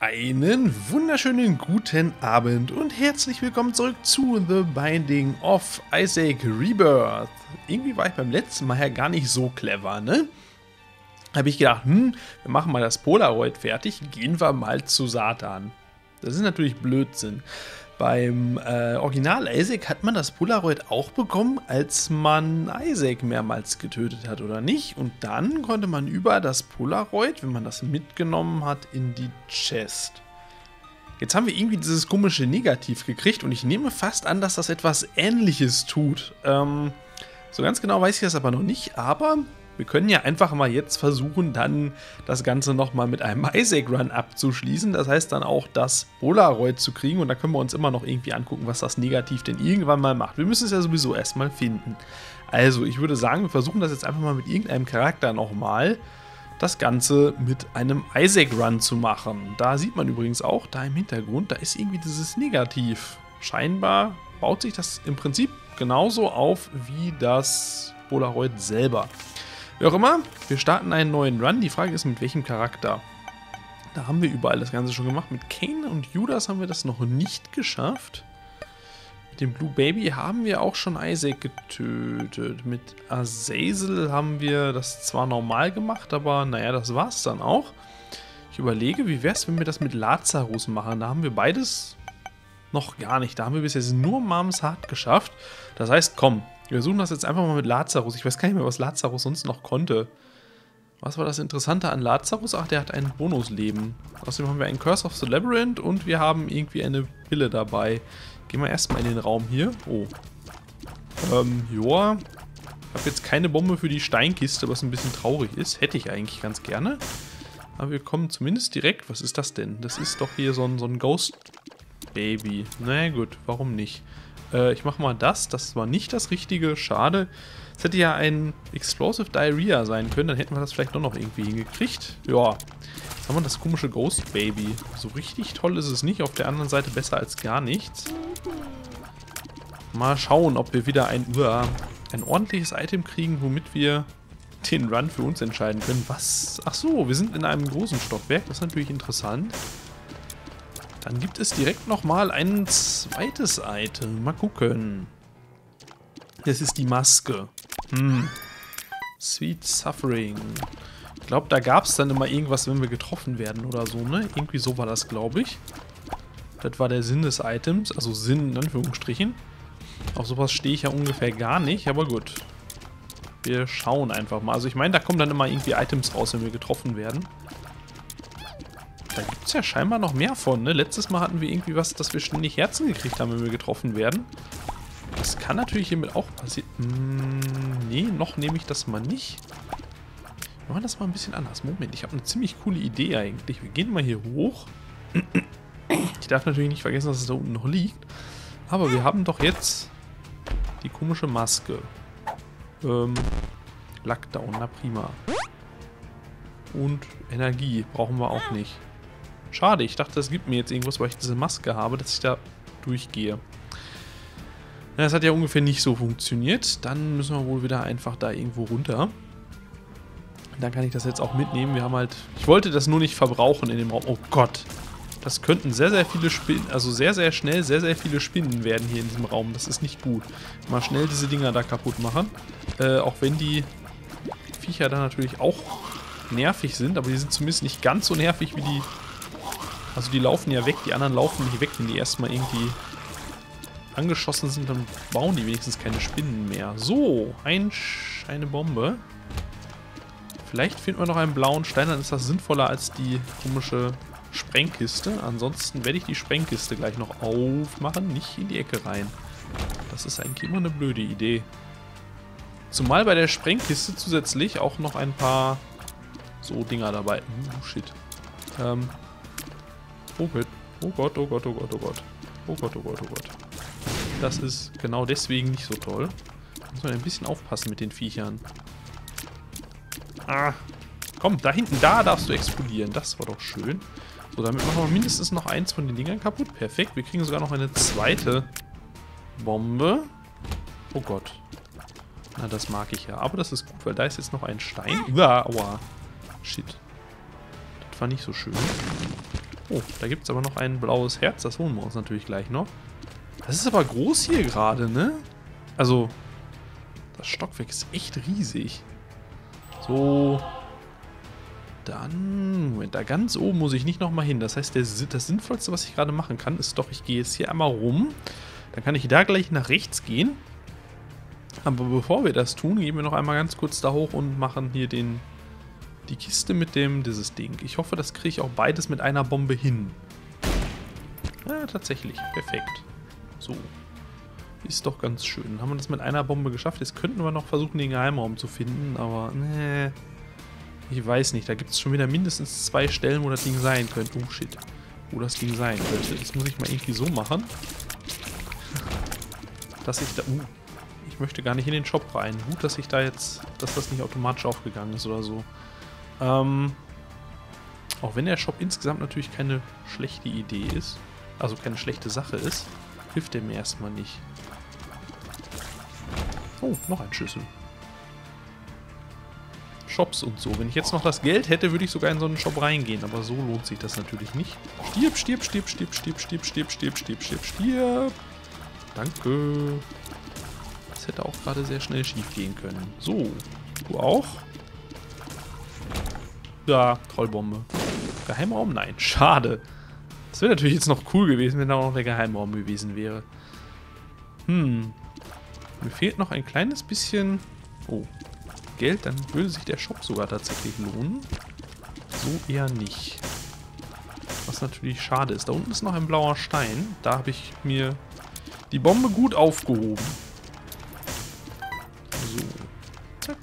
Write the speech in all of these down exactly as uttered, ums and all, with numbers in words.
Einen wunderschönen guten Abend und herzlich willkommen zurück zu The Binding of Isaac Rebirth. Irgendwie war ich beim letzten Mal ja gar nicht so clever, ne? Habe ich gedacht, hm, wir machen mal das Polaroid fertig, gehen wir mal zu Satan. Das ist natürlich Blödsinn. Beim äh, Original Isaac hat man das Polaroid auch bekommen, als man Isaac mehrmals getötet hat, oder nicht? Und dann konnte man über das Polaroid, wenn man das mitgenommen hat, in die Chest. Jetzt haben wir irgendwie dieses komische Negativ gekriegt und ich nehme fast an, dass das etwas Ähnliches tut. Ähm, so ganz genau weiß ich das aber noch nicht, aber wir können ja einfach mal jetzt versuchen, dann das Ganze nochmal mit einem Isaac-Run abzuschließen. Das heißt dann auch das Polaroid zu kriegen und da können wir uns immer noch irgendwie angucken, was das Negativ denn irgendwann mal macht. Wir müssen es ja sowieso erstmal finden. Also ich würde sagen, wir versuchen das jetzt einfach mal mit irgendeinem Charakter nochmal, das Ganze mit einem Isaac-Run zu machen. Da sieht man übrigens auch, da im Hintergrund, da ist irgendwie dieses Negativ. Scheinbar baut sich das im Prinzip genauso auf wie das Polaroid selber. Wie auch immer, wir starten einen neuen Run. Die Frage ist, mit welchem Charakter? Da haben wir überall das Ganze schon gemacht. Mit Cain und Judas haben wir das noch nicht geschafft. Mit dem Blue Baby haben wir auch schon Isaac getötet. Mit Azazel haben wir das zwar normal gemacht, aber naja, das war es dann auch. Ich überlege, wie wäre es, wenn wir das mit Lazarus machen? Da haben wir beides noch gar nicht. Da haben wir bis jetzt nur Moms Heart geschafft. Das heißt, komm. Wir versuchen das jetzt einfach mal mit Lazarus. Ich weiß gar nicht mehr, was Lazarus sonst noch konnte. Was war das Interessante an Lazarus? Ach, der hat ein Bonusleben. Außerdem haben wir einen Curse of the Labyrinth und wir haben irgendwie eine Pille dabei. Gehen wir erstmal in den Raum hier. Oh. Ähm, joa. Ich habe jetzt keine Bombe für die Steinkiste, was ein bisschen traurig ist. Hätte ich eigentlich ganz gerne. Aber wir kommen zumindest direkt. Was ist das denn? Das ist doch hier so ein, so ein Ghost Baby. Na naja, gut, warum nicht? Ich mache mal das. Das war nicht das Richtige. Schade. Es hätte ja ein Explosive Diarrhea sein können. Dann hätten wir das vielleicht doch noch irgendwie hingekriegt. Ja. Jetzt haben wir das komische Ghost Baby. So richtig toll ist es nicht. Auf der anderen Seite besser als gar nichts. Mal schauen, ob wir wieder ein, uh, ein ordentliches Item kriegen, womit wir den Run für uns entscheiden können. Was? Ach so, wir sind in einem großen Stockwerk. Das ist natürlich interessant. Dann gibt es direkt nochmal ein zweites Item. Mal gucken. Das ist die Maske. Hm. Sweet Suffering. Ich glaube, da gab es dann immer irgendwas, wenn wir getroffen werden oder so, ne? Irgendwie so war das, glaube ich. Das war der Sinn des Items. Also Sinn in Anführungsstrichen. Auf sowas stehe ich ja ungefähr gar nicht, aber gut. Wir schauen einfach mal. Also ich meine, da kommen dann immer irgendwie Items raus, wenn wir getroffen werden. Da gibt es ja scheinbar noch mehr von, ne? Letztes Mal hatten wir irgendwie was, dass wir ständig Herzen gekriegt haben, wenn wir getroffen werden. Das kann natürlich hiermit auch passieren. Hm, nee, noch nehme ich das mal nicht. Wir machen das mal ein bisschen anders. Moment, ich habe eine ziemlich coole Idee eigentlich. Wir gehen mal hier hoch. Ich darf natürlich nicht vergessen, dass es da unten noch liegt. Aber wir haben doch jetzt die komische Maske. Ähm, Lockdown, na prima. Und Energie brauchen wir auch nicht. Schade, ich dachte, das gibt mir jetzt irgendwas, weil ich diese Maske habe, dass ich da durchgehe. Ja, das hat ja ungefähr nicht so funktioniert. Dann müssen wir wohl wieder einfach da irgendwo runter. Dann kann ich das jetzt auch mitnehmen. Wir haben halt... Ich wollte das nur nicht verbrauchen in dem Raum. Oh Gott. Das könnten sehr, sehr viele Spinnen... Also sehr, sehr schnell sehr, sehr viele Spinnen werden hier in diesem Raum. Das ist nicht gut. Mal schnell diese Dinger da kaputt machen. Äh, auch wenn die Viecher da natürlich auch nervig sind. Aber die sind zumindest nicht ganz so nervig wie die... Also die laufen ja weg, die anderen laufen nicht weg, wenn die erstmal irgendwie angeschossen sind, dann bauen die wenigstens keine Spinnen mehr. So, ein Sch eine Bombe. Vielleicht finden wir noch einen blauen Stein, dann ist das sinnvoller als die komische Sprengkiste. Ansonsten werde ich die Sprengkiste gleich noch aufmachen, nicht in die Ecke rein. Das ist eigentlich immer eine blöde Idee. Zumal bei der Sprengkiste zusätzlich auch noch ein paar so Dinger dabei. Oh shit. Ähm... Oh Gott, oh Gott, oh Gott, oh Gott, oh Gott. Oh Gott, oh Gott, oh Gott. Das ist genau deswegen nicht so toll. Da muss man ein bisschen aufpassen mit den Viechern. Ah, komm, da hinten, da darfst du explodieren. Das war doch schön. So, damit machen wir mindestens noch eins von den Dingern kaputt. Perfekt, wir kriegen sogar noch eine zweite Bombe. Oh Gott. Na, das mag ich ja. Aber das ist gut, weil da ist jetzt noch ein Stein. Uah, aua. Shit. Das war nicht so schön. Oh, da gibt es aber noch ein blaues Herz. Das holen wir uns natürlich gleich noch. Das ist aber groß hier gerade, ne? Also, das Stockwerk ist echt riesig. So. Dann, Moment, da ganz oben muss ich nicht nochmal hin. Das heißt, der, das Sinnvollste, was ich gerade machen kann, ist doch, ich gehe jetzt hier einmal rum. Dann kann ich da gleich nach rechts gehen. Aber bevor wir das tun, gehen wir noch einmal ganz kurz da hoch und machen hier den, die Kiste mit dem, dieses Ding. Ich hoffe, das kriege ich auch beides mit einer Bombe hin. Ja, tatsächlich. Perfekt. So. Ist doch ganz schön. Haben wir das mit einer Bombe geschafft? Jetzt könnten wir noch versuchen, den Geheimraum zu finden, aber nee. Ich weiß nicht. Da gibt es schon wieder mindestens zwei Stellen, wo das Ding sein könnte. Oh shit. Wo das Ding sein könnte. Das muss ich mal irgendwie so machen. Dass ich da... Uh, ich möchte gar nicht in den Shop rein. Gut, dass ich da jetzt... Dass das nicht automatisch aufgegangen ist oder so. Ähm... Auch wenn der Shop insgesamt natürlich keine schlechte Idee ist. Also keine schlechte Sache ist. Hilft der mir erstmal nicht. Oh, noch ein Schlüssel. Shops und so. Wenn ich jetzt noch das Geld hätte, würde ich sogar in so einen Shop reingehen. Aber so lohnt sich das natürlich nicht. Stirb, stirb, stirb, stirb, stirb, stirb, stirb, stirb, stirb, stirb, stirb. Danke. Das hätte auch gerade sehr schnell schief gehen können. So. Du auch? Ja, Trollbombe. Geheimraum? Nein. Schade. Das wäre natürlich jetzt noch cool gewesen, wenn da auch noch der Geheimraum gewesen wäre. Hm. Mir fehlt noch ein kleines bisschen... Oh. Geld, dann würde sich der Shop sogar tatsächlich lohnen. So eher nicht. Was natürlich schade ist. Da unten ist noch ein blauer Stein. Da habe ich mir die Bombe gut aufgehoben. So. Zack.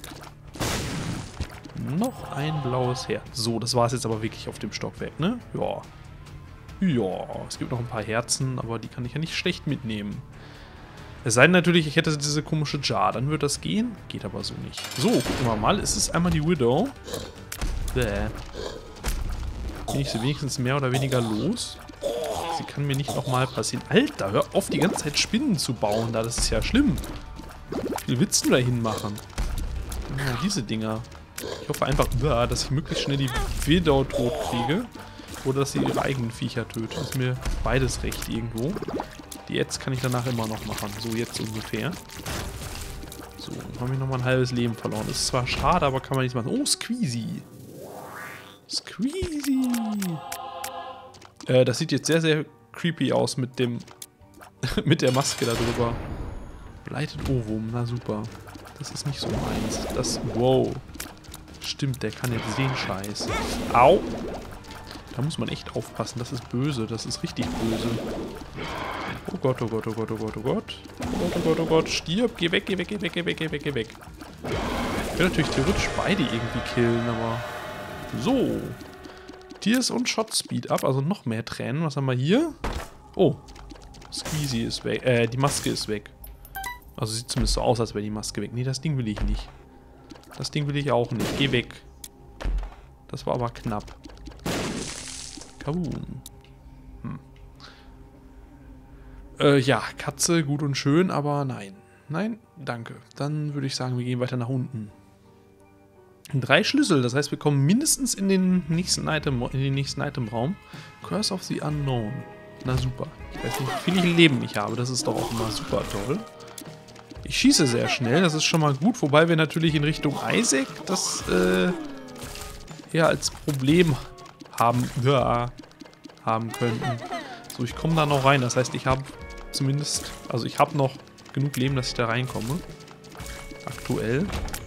Noch ein blaues Herz. So, das war es jetzt aber wirklich auf dem Stockwerk, ne? Ja. Ja, es gibt noch ein paar Herzen, aber die kann ich ja nicht schlecht mitnehmen. Es sei denn natürlich, ich hätte diese komische Jar, dann würde das gehen. Geht aber so nicht. So, gucken wir mal. Es ist einmal die Widow. Bäh. Bin ich sie wenigstens mehr oder weniger los? Sie kann mir nicht nochmal passieren. Alter, hör auf, die ganze Zeit Spinnen zu bauen da. Das ist ja schlimm. Wie viel willst du da hinmachen? Ja, diese Dinger. Ich hoffe einfach, dass ich möglichst schnell die Widow tot kriege. Oder dass sie ihre eigenen Viecher tötet. Ist mir beides recht irgendwo. Die Ads kann ich danach immer noch machen. So jetzt ungefähr. So, dann habe ich nochmal ein halbes Leben verloren. Ist zwar schade, aber kann man nichts machen. Oh, Squeezy. Squeezy. Äh, das sieht jetzt sehr, sehr creepy aus mit dem... mit der Maske da drüber. Bleitet Ovum. Na super. Das ist nicht so meins. Das... Wow. Stimmt, der kann jetzt den Scheiß. Au. Da muss man echt aufpassen. Das ist böse. Das ist richtig böse. Oh Gott, oh Gott, oh Gott, oh Gott, oh Gott. Oh Gott, oh Gott, oh Gott. Stirb. Geh weg, geh weg, geh weg, geh weg, geh weg, geh weg. Ich will natürlich theoretisch beide irgendwie killen, aber... So. Tears und Shot Speed up. Also noch mehr Tränen. Was haben wir hier? Oh. Squeezy ist weg. Äh, die Maske ist weg. Also sieht zumindest so aus, als wäre die Maske weg. Nee, das Ding will ich nicht. Das Ding will ich auch nicht. Geh weg. Das war aber knapp. Kaboom. Hm. Äh, ja, Katze, gut und schön, aber nein. Nein, danke. Dann würde ich sagen, wir gehen weiter nach unten. Drei Schlüssel, das heißt, wir kommen mindestens in den nächsten Item, in den nächsten Itemraum. Curse of the Unknown. Na super. Ich weiß nicht, wie viel Leben ich habe. Das ist doch auch immer super toll. Ich schieße sehr schnell, das ist schon mal gut. Wobei wir natürlich in Richtung Isaac das äh, eher als Problem haben, ja, haben könnten. So, ich komme da noch rein. Das heißt, ich habe zumindest, also ich habe noch genug Leben, dass ich da reinkomme. Aktuell.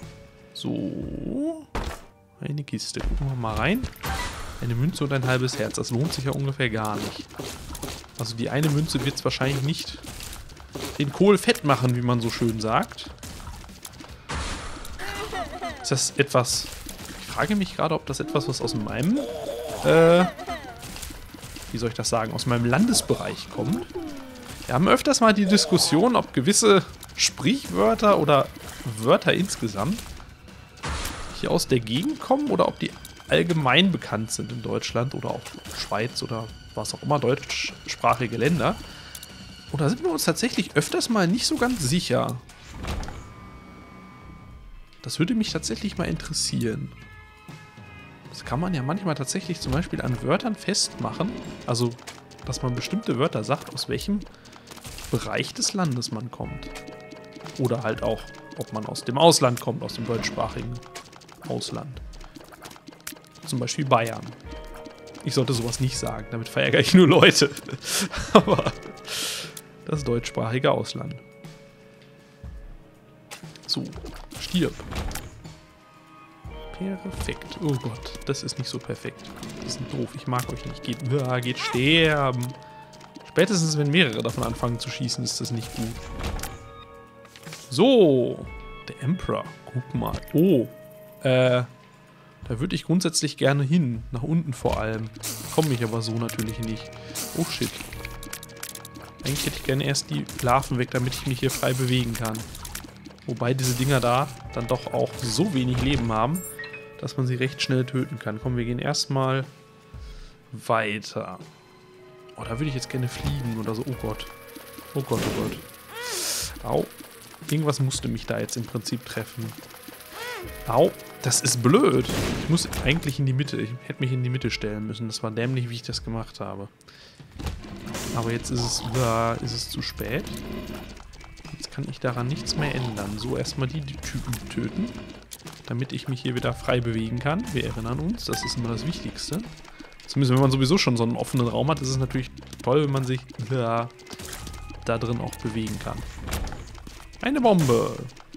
So. Eine Kiste. Gucken wir mal rein. Eine Münze und ein halbes Herz. Das lohnt sich ja ungefähr gar nicht. Also die eine Münze wird es wahrscheinlich nicht den Kohl fett machen, wie man so schön sagt. Ist das etwas... Ich frage mich gerade, ob das etwas, was aus meinem... Äh, wie soll ich das sagen? Aus meinem Landesbereich kommt. Wir haben öfters mal die Diskussion, ob gewisse Sprichwörter oder Wörter insgesamt hier aus der Gegend kommen oder ob die allgemein bekannt sind in Deutschland oder auch Schweiz oder was auch immer, deutschsprachige Länder. Und da sind wir uns tatsächlich öfters mal nicht so ganz sicher. Das würde mich tatsächlich mal interessieren. Das kann man ja manchmal tatsächlich zum Beispiel an Wörtern festmachen. Also, dass man bestimmte Wörter sagt, aus welchem Bereich des Landes man kommt. Oder halt auch, ob man aus dem Ausland kommt, aus dem deutschsprachigen Ausland. Zum Beispiel Bayern. Ich sollte sowas nicht sagen, damit verärgere ich nur Leute. Aber das deutschsprachige Ausland. So, stirb. Perfekt. Oh Gott, das ist nicht so perfekt. Das ist doof, ich mag euch nicht. Geht, ja, geht sterben. Spätestens, wenn mehrere davon anfangen zu schießen, ist das nicht gut. So, der Emperor. Guck mal. Oh, äh, da würde ich grundsätzlich gerne hin. Nach unten vor allem. Komme ich aber so natürlich nicht. Oh shit. Eigentlich hätte ich gerne erst die Larven weg, damit ich mich hier frei bewegen kann. Wobei diese Dinger da dann doch auch so wenig Leben haben, dass man sie recht schnell töten kann. Komm, wir gehen erstmal weiter. Oh, da würde ich jetzt gerne fliegen oder so. Oh Gott. Oh Gott, oh Gott. Au. Irgendwas musste mich da jetzt im Prinzip treffen. Au. Das ist blöd. Ich muss eigentlich in die Mitte. Ich hätte mich in die Mitte stellen müssen. Das war dämlich, wie ich das gemacht habe. Aber jetzt ist es, uh, ist es zu spät. Jetzt kann ich daran nichts mehr ändern. So, erstmal die, die Typen töten. Damit ich mich hier wieder frei bewegen kann. Wir erinnern uns, das ist immer das Wichtigste. Zumindest wenn man sowieso schon so einen offenen Raum hat, ist es natürlich toll, wenn man sich da, da drin auch bewegen kann. Eine Bombe.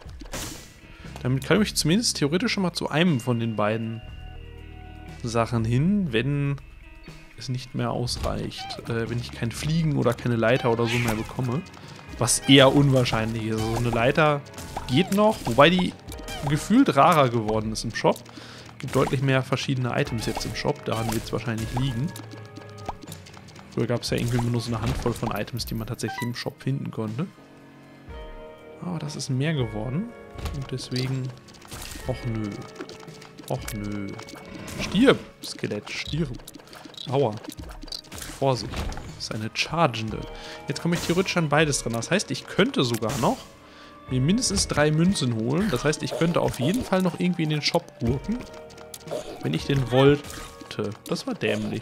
Damit kann ich zumindest theoretisch schon mal zu einem von den beiden Sachen hin, wenn es nicht mehr ausreicht. Äh, wenn ich kein Fliegen oder keine Leiter oder so mehr bekomme. Was eher unwahrscheinlich ist. Also eine Leiter geht noch, wobei die gefühlt rarer geworden ist im Shop. Es gibt deutlich mehr verschiedene Items jetzt im Shop, daran wird es wahrscheinlich liegen. Früher gab es ja irgendwie nur so eine Handvoll von Items, die man tatsächlich im Shop finden konnte. Aber das ist mehr geworden. Und deswegen... Och nö. Och nö. Stirb, Skelett, stirb. Aua. Vorsicht. Das ist eine chargende. Jetzt komme ich theoretisch an beides dran. Das heißt, ich könnte sogar noch mir mindestens drei Münzen holen. Das heißt, ich könnte auf jeden Fall noch irgendwie in den Shop gurken. Wenn ich den wollte. Das war dämlich.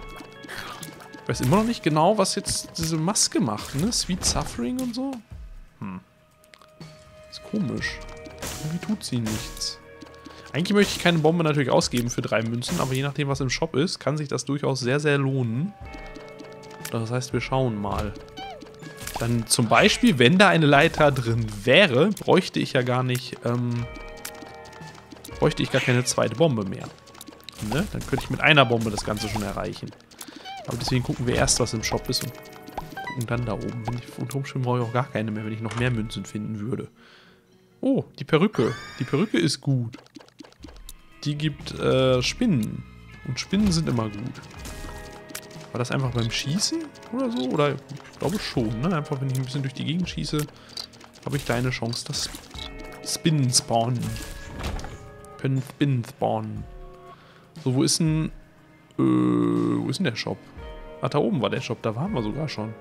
Ich weiß immer noch nicht genau, was jetzt diese Maske macht, ne? Sweet Suffering und so. Hm. Ist komisch. Irgendwie tut sie nichts. Eigentlich möchte ich keine Bombe natürlich ausgeben für drei Münzen, aber je nachdem, was im Shop ist, kann sich das durchaus sehr, sehr lohnen. Das heißt, wir schauen mal. Dann zum Beispiel, wenn da eine Leiter drin wäre, bräuchte ich ja gar nicht, ähm, bräuchte ich gar keine zweite Bombe mehr. Ne? Dann könnte ich mit einer Bombe das Ganze schon erreichen. Aber deswegen gucken wir erst, was im Shop ist und gucken dann da oben. Wenn ich unter Umständen brauche ich auch gar keine mehr, wenn ich noch mehr Münzen finden würde. Oh, die Perücke. Die Perücke ist gut. Die gibt äh, Spinnen. Und Spinnen sind immer gut. War das einfach beim Schießen oder so? Oder ich glaube schon, ne? Einfach wenn ich ein bisschen durch die Gegend schieße, habe ich da eine Chance, dass Spinnen spawnen. Können Spinnen spawnen. So, wo ist denn... Äh, wo ist denn der Shop? Ach, da oben war der Shop, da waren wir sogar schon.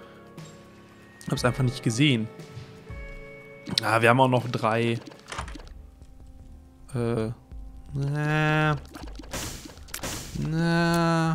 Hab's einfach nicht gesehen. Ah, wir haben auch noch drei... Äh... Na... Na...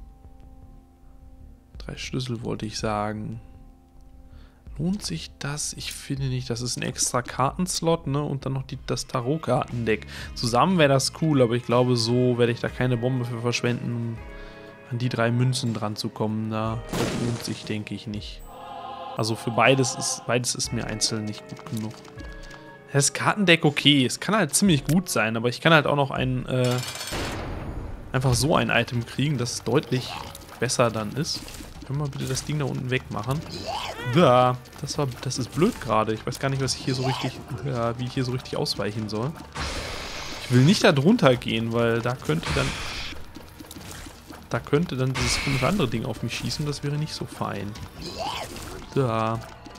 Drei Schlüssel wollte ich sagen. Lohnt sich das? Ich finde nicht. Das ist ein extra Kartenslot, ne? Und dann noch die, das Tarotkartendeck. Zusammen wäre das cool, aber ich glaube, so werde ich da keine Bombe für verschwenden, um an die drei Münzen dran zu kommen. Da lohnt sich, denke ich, nicht. Also für beides ist, beides ist mir einzeln nicht gut genug. Das Kartendeck okay. Es kann halt ziemlich gut sein, aber ich kann halt auch noch ein, äh, einfach so ein Item kriegen, das deutlich besser dann ist. Können wir bitte das Ding da unten wegmachen? Ja, das war, das ist blöd gerade. Ich weiß gar nicht, was ich hier so richtig, ja, wie ich hier so richtig ausweichen soll. Ich will nicht da drunter gehen, weil da könnte dann, da könnte dann dieses komische andere Ding auf mich schießen. Das wäre nicht so fein. Ja.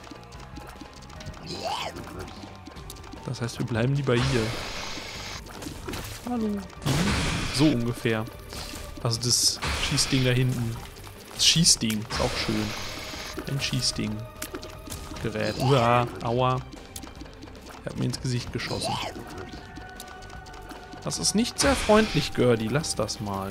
Das heißt, wir bleiben lieber hier. Hallo. So ungefähr. Also das Schießding da hinten. Das Schießding ist auch schön. Ein Schießding. Gerät. Uah, aua. Er hat mir ins Gesicht geschossen. Das ist nicht sehr freundlich, Gertie. Lass das mal.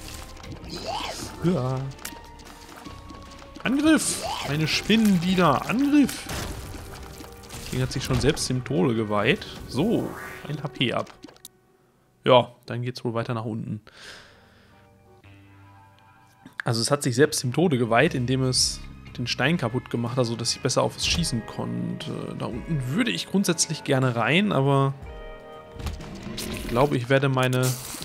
Ja. Angriff! Meine Spinnendiener! Angriff! Das Ding hat sich schon selbst dem Tode geweiht. So, ein H P ab. Ja, dann geht's wohl weiter nach unten. Also es hat sich selbst dem Tode geweiht, indem es den Stein kaputt gemacht hat, sodass ich besser auf es schießen konnte. Da unten würde ich grundsätzlich gerne rein, aber ich glaube, ich werde meine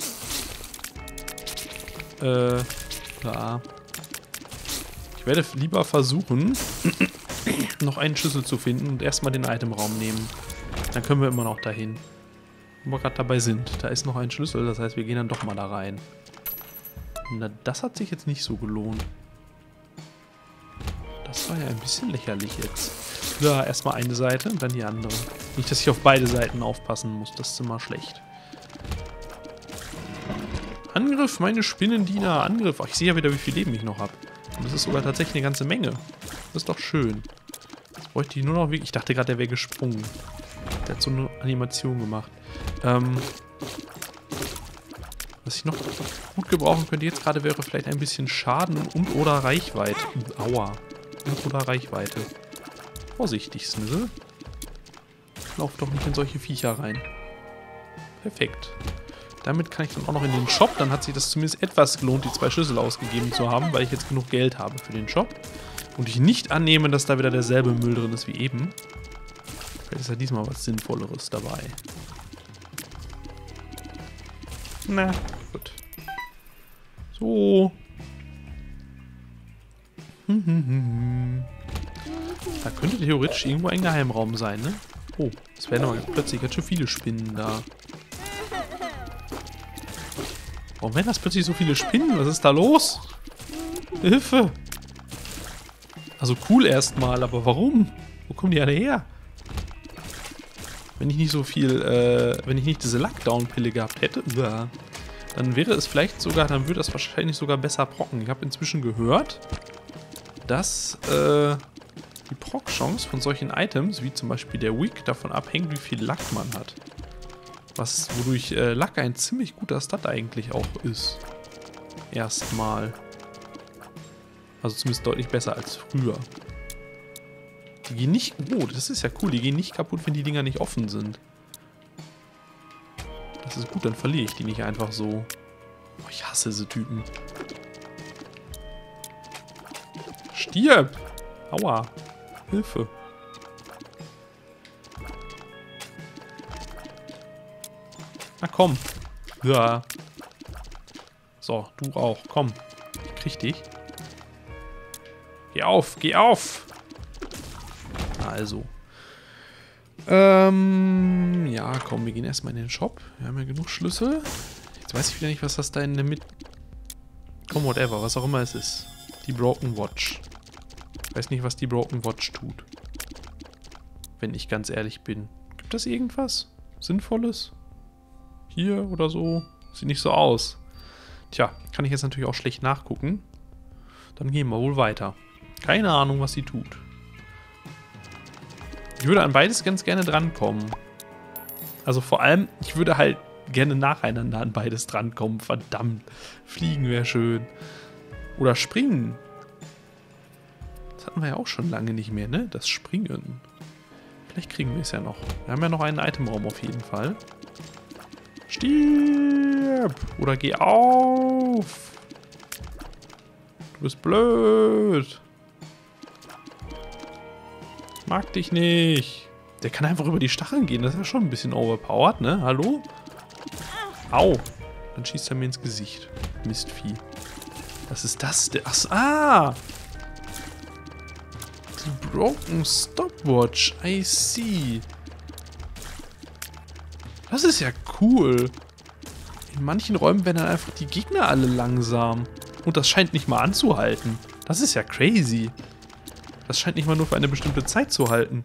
äh, ja. Ich werde lieber versuchen, noch einen Schlüssel zu finden und erstmal den Itemraum nehmen. Dann können wir immer noch dahin. Wo wir gerade dabei sind. Da ist noch ein Schlüssel, das heißt, wir gehen dann doch mal da rein. Na, das hat sich jetzt nicht so gelohnt. Das war ja ein bisschen lächerlich jetzt. Ja, erstmal eine Seite und dann die andere. Nicht, dass ich auf beide Seiten aufpassen muss, das ist immer schlecht. Angriff, meine Spinnendiener, Angriff. Ach, ich sehe ja wieder, wie viel Leben ich noch habe. Und das ist sogar tatsächlich eine ganze Menge. Das ist doch schön. Jetzt bräuchte ich nur noch... Ich dachte gerade, der wäre gesprungen. Der hat so eine Animation gemacht. Ähm... Was ich noch gut gebrauchen könnte jetzt gerade wäre vielleicht ein bisschen Schaden und oder Reichweite. Aua. Und oder Reichweite. Vorsichtig, Snizzle. Lauf doch nicht in solche Viecher rein. Perfekt. Damit kann ich dann auch noch in den Shop. Dann hat sich das zumindest etwas gelohnt, die zwei Schlüssel ausgegeben zu haben, weil ich jetzt genug Geld habe für den Shop. Und ich nicht annehme, dass da wieder derselbe Müll drin ist wie eben. Vielleicht ist ja diesmal was Sinnvolleres dabei. Na, gut. So. Da könnte theoretisch irgendwo ein Geheimraum sein, ne? Oh, es werden aber plötzlich ganz schön viele Spinnen da. Warum werden das plötzlich so viele Spinnen? Was ist da los? Hilfe! Also cool erstmal, aber warum? Wo kommen die alle her? Wenn ich nicht so viel, äh, wenn ich nicht diese Lockdown-Pille gehabt hätte, uah, dann wäre es vielleicht sogar, dann würde das wahrscheinlich sogar besser procken. Ich habe inzwischen gehört, dass äh, die Proc-Chance von solchen Items, wie zum Beispiel der Wig, davon abhängt, wie viel Lack man hat. Was, wodurch äh, Lack ein ziemlich guter Stat eigentlich auch ist. Erstmal. Also zumindest deutlich besser als früher. Die gehen nicht... Oh, das ist ja cool. Die gehen nicht kaputt, wenn die Dinger nicht offen sind. Das ist gut, dann verliere ich die nicht einfach so. Oh, ich hasse diese Typen. Stirb! Aua. Hilfe. Na komm. Ja. So, du auch. Komm. Ich krieg dich. Geh auf, geh auf! Also. Ähm, ja, komm, wir gehen erstmal in den Shop. Wir haben ja genug Schlüssel. Jetzt weiß ich wieder nicht, was das da in der Mitte... Komm, whatever, was auch immer es ist. Die Broken Watch. Ich weiß nicht, was die Broken Watch tut. Wenn ich ganz ehrlich bin. Gibt das irgendwas Sinnvolles? Hier oder so? Sieht nicht so aus. Tja, kann ich jetzt natürlich auch schlecht nachgucken. Dann gehen wir wohl weiter. Keine Ahnung, was sie tut. Ich würde an beides ganz gerne drankommen. Also vor allem, ich würde halt gerne nacheinander an beides drankommen. Verdammt. Fliegen wäre schön. Oder springen. Das hatten wir ja auch schon lange nicht mehr, ne? Das Springen. Vielleicht kriegen wir es ja noch. Wir haben ja noch einen Itemraum auf jeden Fall. Stirb! Oder geh auf! Du bist blöd! Ich mag dich nicht! Der kann einfach über die Stacheln gehen. Das ist ja schon ein bisschen overpowered, ne? Hallo? Au! Dann schießt er mir ins Gesicht. Mistvieh. Was ist das denn? Ach, ah! Die Broken Stopwatch. I see. Das ist ja cool. In manchen Räumen werden dann einfach die Gegner alle langsam. Und das scheint nicht mal anzuhalten. Das ist ja crazy. Das scheint nicht mal nur für eine bestimmte Zeit zu halten.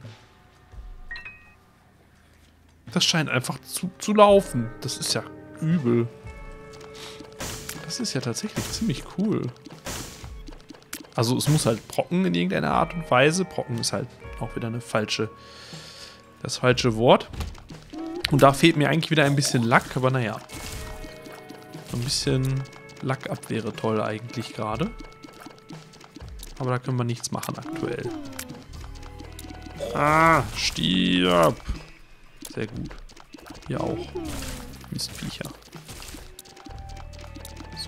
Das scheint einfach zu, zu laufen. Das ist ja übel. Das ist ja tatsächlich ziemlich cool. Also es muss halt procken in irgendeiner Art und Weise. Procken ist halt auch wieder eine falsche, das falsche Wort. Und da fehlt mir eigentlich wieder ein bisschen Lack, aber naja. So ein bisschen Lack ab wäre toll eigentlich gerade. Aber da können wir nichts machen aktuell. Ah, stirb! Sehr gut. Hier auch. Mistviecher. So.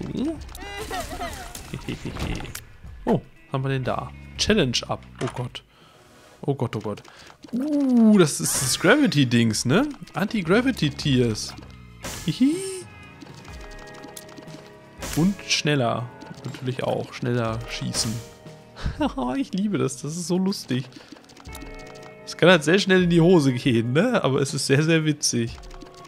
Hehehe. Oh, was haben wir denn da? Challenge up. Oh Gott. Oh Gott, oh Gott. Uh, das ist das Gravity-Dings, ne? Anti-Gravity-Tiers. Hihi. Und schneller. Natürlich auch. Schneller schießen. Ich liebe das. Das ist so lustig. Es kann halt sehr schnell in die Hose gehen, ne? Aber es ist sehr, sehr witzig.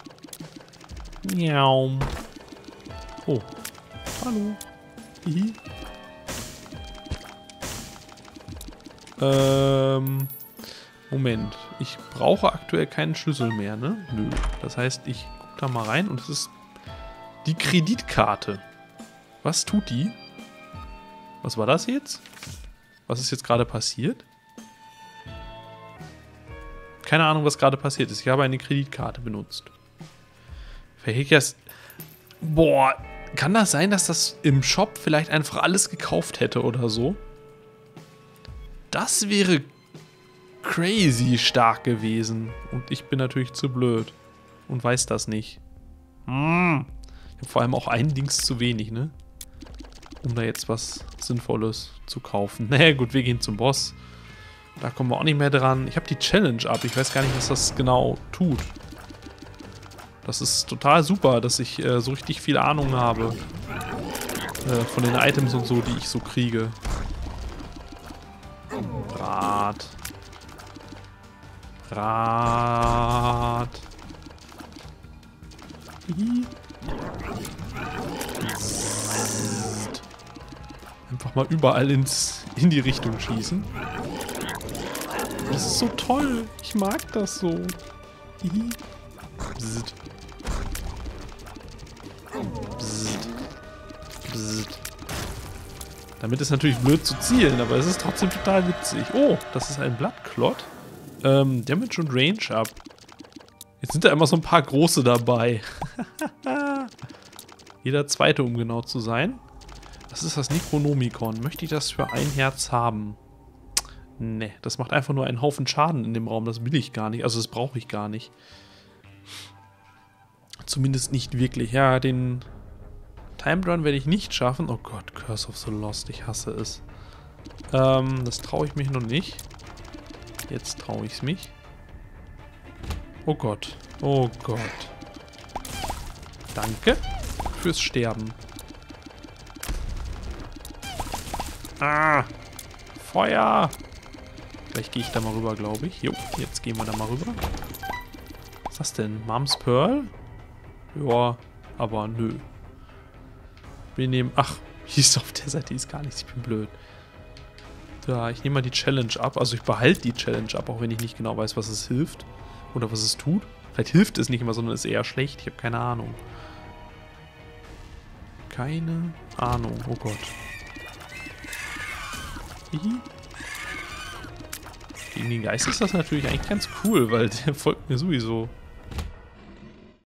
Miau. Oh. Hallo. Hihi. Ähm. Moment. Ich brauche aktuell keinen Schlüssel mehr, ne? Nö. Das heißt, ich gucke da mal rein und es ist die Kreditkarte. Was tut die? Was war das jetzt? Was ist jetzt gerade passiert? Keine Ahnung, was gerade passiert ist. Ich habe eine Kreditkarte benutzt. Verheckers. Boah, kann das sein, dass das im Shop vielleicht einfach alles gekauft hätte oder so? Das wäre crazy stark gewesen. Und ich bin natürlich zu blöd. Und weiß das nicht. Hm. Ich habe vor allem auch ein Dings zu wenig, ne? Um da jetzt was Sinnvolles zu kaufen. Naja, gut, wir gehen zum Boss. Da kommen wir auch nicht mehr dran. Ich habe die Challenge ab. Ich weiß gar nicht, was das genau tut. Das ist total super, dass ich äh, so richtig viel Ahnung habe. Äh, von den Items und so, die ich so kriege. Rad. Rad. Hihi. Einfach mal überall ins, in die Richtung schießen. Das ist so toll. Ich mag das so. Hihi. Bzzzt. Bzzzt. Bzzzt. Damit ist natürlich blöd zu zielen, aber es ist trotzdem total witzig. Oh, das ist ein Blattklott. Ähm, Damage und Range up. Jetzt sind da immer so ein paar große dabei. Jeder zweite, um genau zu sein. Das ist das Necronomicon. Möchte ich das für ein Herz haben? Ne, das macht einfach nur einen Haufen Schaden in dem Raum. Das will ich gar nicht. Also das brauche ich gar nicht. Zumindest nicht wirklich. Ja, den Time Run werde ich nicht schaffen. Oh Gott, Curse of the Lost. Ich hasse es. Ähm, das traue ich mich noch nicht. Jetzt traue ich es mich. Oh Gott. Oh Gott. Danke fürs Sterben. Ah! Feuer! Vielleicht gehe ich da mal rüber, glaube ich. Jo, jetzt gehen wir da mal rüber. Was ist das denn? Mom's Pearl? Ja, aber nö. Wir nehmen... Ach, hier ist auf der Seite ist gar nichts. Ich bin blöd. Ja, ich nehme mal die Challenge ab. Also ich behalte die Challenge ab, auch wenn ich nicht genau weiß, was es hilft. Oder was es tut. Vielleicht hilft es nicht immer, sondern ist eher schlecht. Ich habe keine Ahnung. Keine Ahnung. Oh Gott. Hihi. Gegen den Geist ist das natürlich eigentlich ganz cool, weil der folgt mir sowieso.